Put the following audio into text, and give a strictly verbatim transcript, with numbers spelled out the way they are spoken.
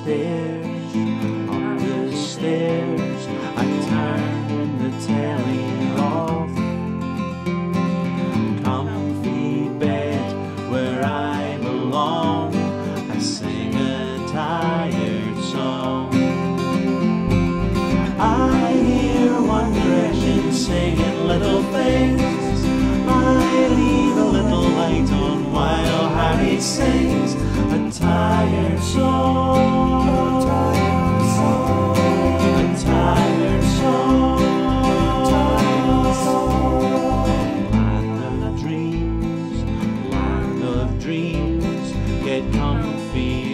stairs, up the stairs, I turn the telly off. Comfy bed where I belong, I sing a tired song. I hear One Direction singing Little Things. I leave a little light on while Harry sings a tired song, a tired song, a tired song, a tired song. Land of dreams, land of dreams, get comfy